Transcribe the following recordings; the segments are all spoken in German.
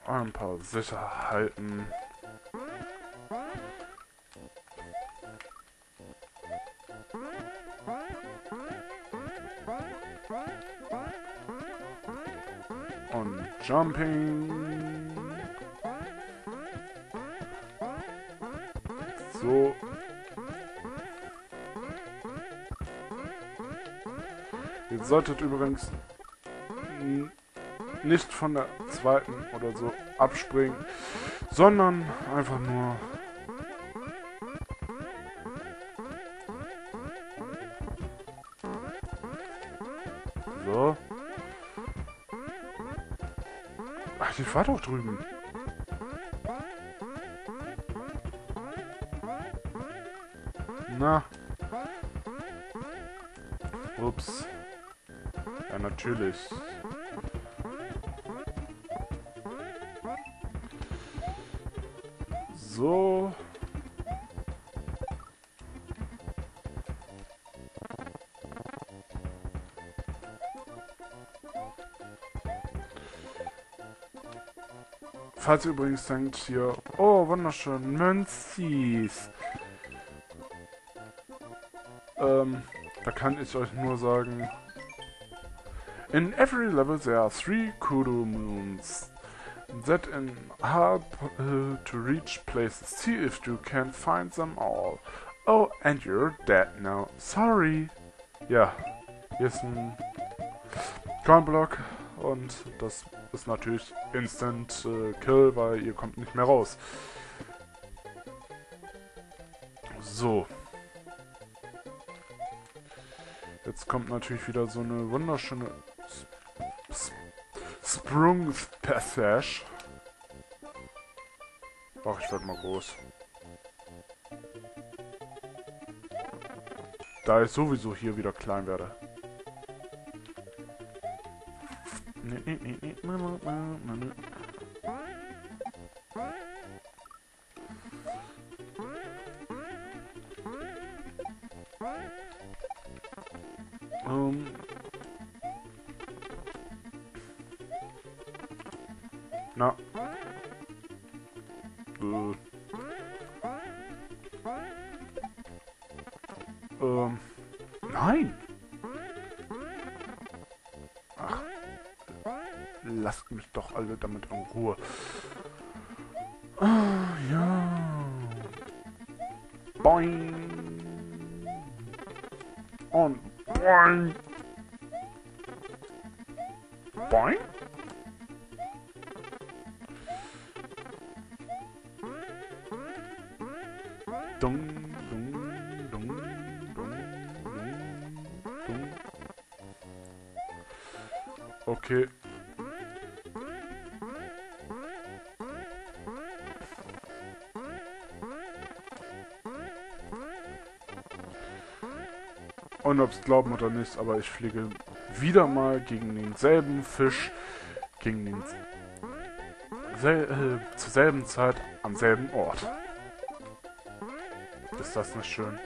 Ein paar Sicherheiten. Und Jumping. So. Ihr solltet übrigens nicht von der zweiten oder so abspringen, sondern einfach nur so. Ach, ich war doch drüben. Na. Ups. Ja, natürlich. So. Falls ihr übrigens denkt hier, oh, wunderschön, Münzis. Da kann ich euch nur sagen, in every level there are 3 Kudo moons that in hard to reach places. See if you can find them all. Oh, and you're dead now. Sorry. Ja, hier ist ein Coinblock und das ist natürlich Instant Kill, weil ihr kommt nicht mehr raus. So. Jetzt kommt natürlich wieder so eine wunderschöne Sprung Passage. Ach, ich werd mal groß. Da ich sowieso hier wieder klein werde. Na. Nein. Ach. Lasst mich doch alle damit in Ruhe. Ah, ja. Boing. Und boing. Boing. Dung, dung, dung, dung, dung, dung. Okay. Und ob es glauben oder nicht, aber ich fliege wieder mal gegen denselben Fisch, gegen den zur selben Zeit am selben Ort. Ist das nicht schön?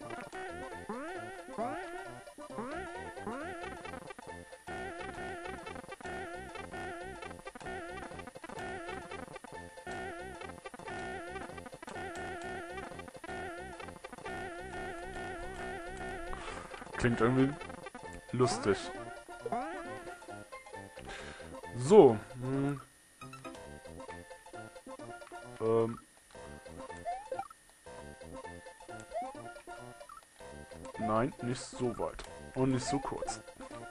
Klingt irgendwie lustig. So. Nein, nicht so weit. Und nicht so kurz.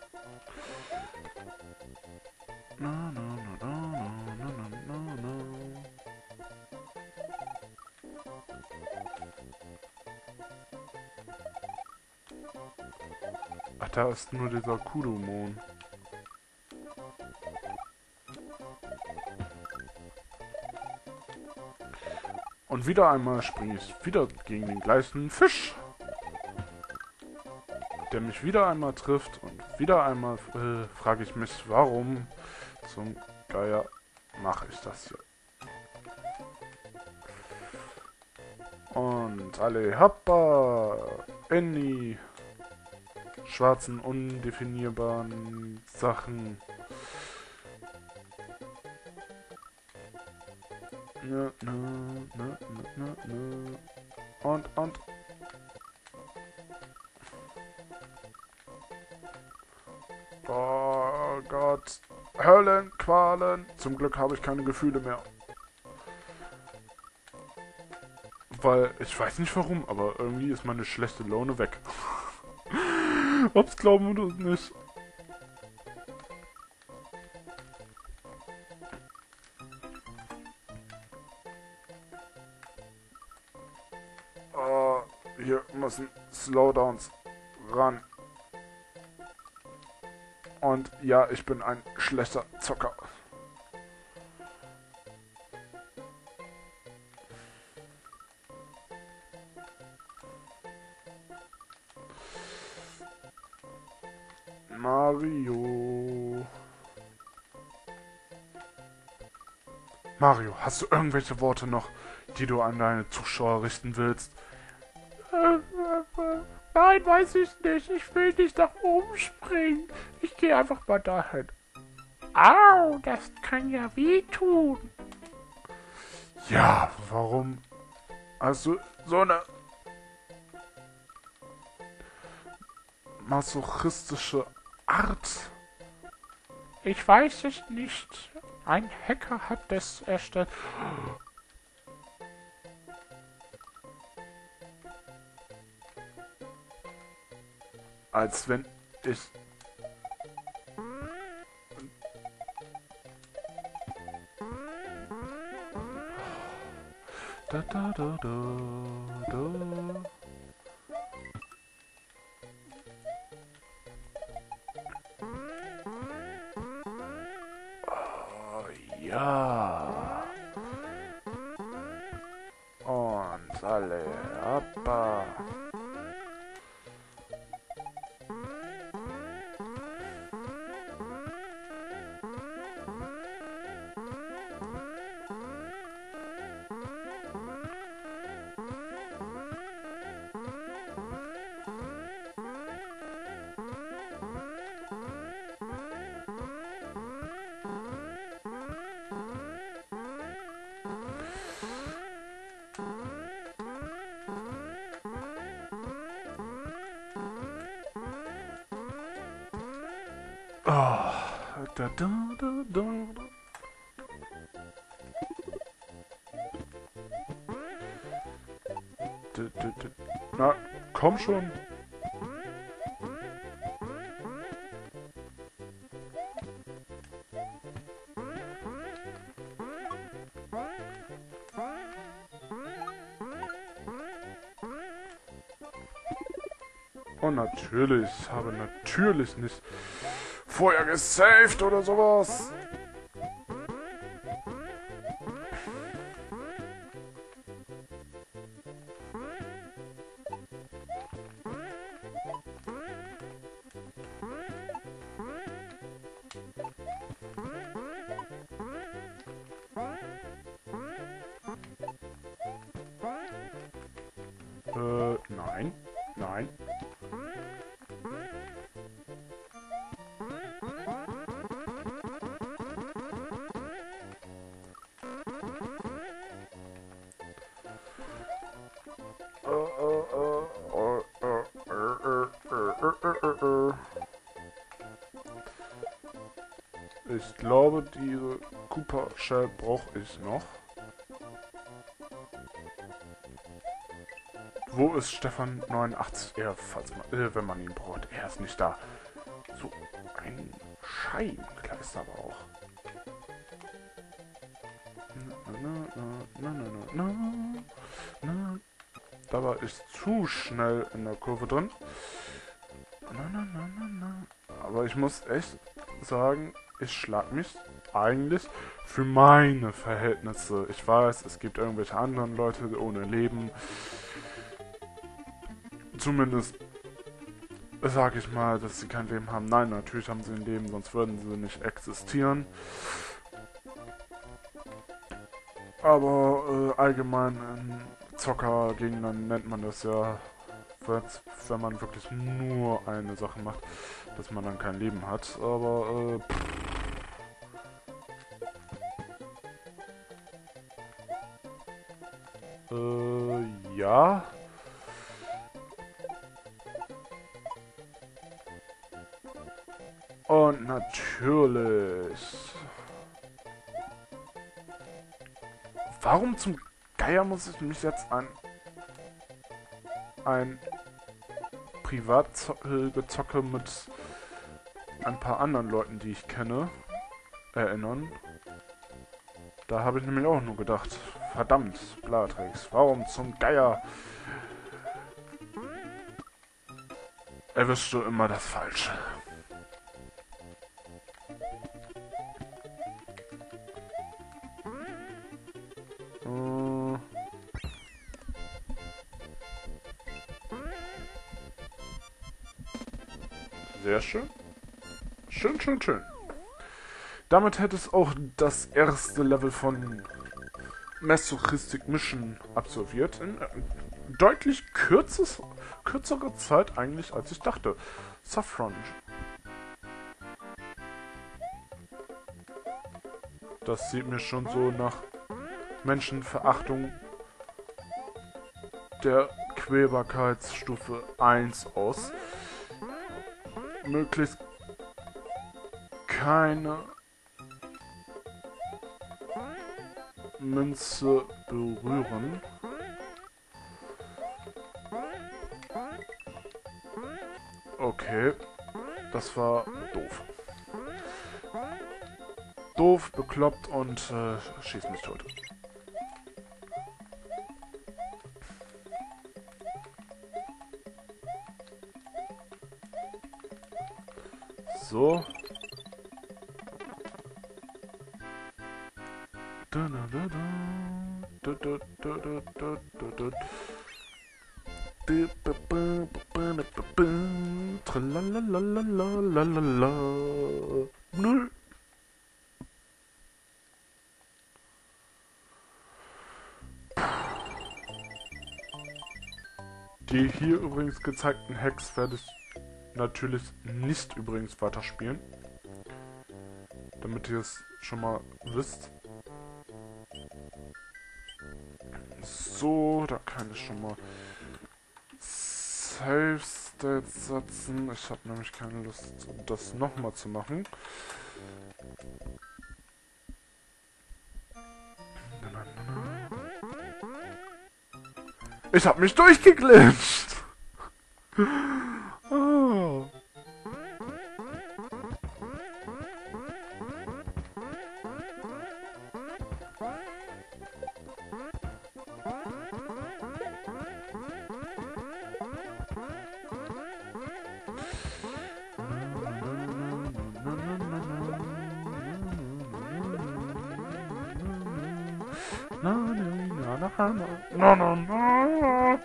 Na, na, na, na, na, na, na, na. Ach, da ist nur dieser Kudomon. Und wieder einmal springe ich wieder gegen den gleichen Fisch, der mich wieder einmal trifft. Und wieder einmal frage ich mich, warum zum Geier mache ich das hier. Und alle hoppa in die schwarzen, undefinierbaren Sachen. Nö, nö, nö, nö, nö, nö. Und. Oh Gott. Höllenqualen. Zum Glück habe ich keine Gefühle mehr. Weil, ich weiß nicht warum, aber irgendwie ist meine schlechte Laune weg. Ob's glauben oder nicht. Hier müssen Slowdowns ran. Und ja, ich bin ein schlechter Zocker. Mario. Mario, hast du irgendwelche Worte noch, die du an deine Zuschauer richten willst? Nein, weiß ich nicht. Ich will nicht nach oben springen. Ich gehe einfach mal dahin. Au, das kann ja wehtun. Ja, warum hast du so eine masochistische Art? Ich weiß es nicht. Ein Hacker hat das erstellt. Als wenn ich... Da, da, da, da, da. Oh, ja. Und alle Appa. Oh, da, da, da, da. Na, komm schon. Oh, natürlich. Ich habe natürlich nicht vorher gesaved oder sowas. Nein. Nein. Ich glaube, diese Cooper Shell brauche ich noch. Wo ist Stefan 89? Er, falls man, wenn man ihn braucht. Er ist nicht da. So ein Scheibenkleister aber auch. Da war ich zu schnell in der Kurve drin. Aber ich muss echt sagen, ich schlag mich eigentlich für meine Verhältnisse. Ich weiß, es gibt irgendwelche anderen Leute ohne Leben. Zumindest sage ich mal, dass sie kein Leben haben. Nein, natürlich haben sie ein Leben, sonst würden sie nicht existieren. Aber allgemein in Zocker-Gegnern nennt man das ja, wenn man wirklich nur eine Sache macht, dass man dann kein Leben hat. Aber Ja. Und natürlich. Warum zum Geier muss ich mich jetzt an ein Privatgezocke mit ein paar anderen Leuten, die ich kenne, erinnern? Da habe ich nämlich auch nur gedacht, verdammt, Blatrix, warum zum Geier erwischst du immer das Falsche? Sehr schön. Schön, schön, schön. Damit hätte es auch das erste Level von Masochistic Mission absolviert. In deutlich kürzere Zeit eigentlich, als ich dachte. Saffron. Das sieht mir schon so nach Menschenverachtung der Quälbarkeitsstufe 1 aus. Möglichst keine Münze berühren. Okay, das war doof. Doof, bekloppt und schieß mich tot. So. Null. Die hier übrigens gezeigten Hacks werde ich natürlich nicht übrigens weiterspielen. Damit ihr es schon mal wisst. So, da kann ich schon mal Save States setzen. Ich habe nämlich keine Lust, das nochmal zu machen. Ich habe mich durchgeglitscht. Oh. No.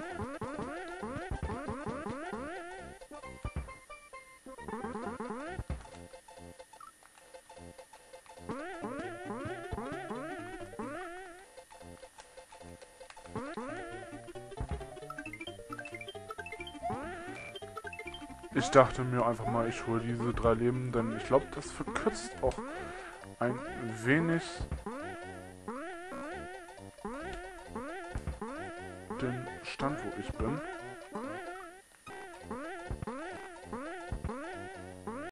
Ich dachte mir einfach mal, ich hole diese 3 Leben, denn ich glaube, das verkürzt auch ein wenig den Stand, wo ich bin.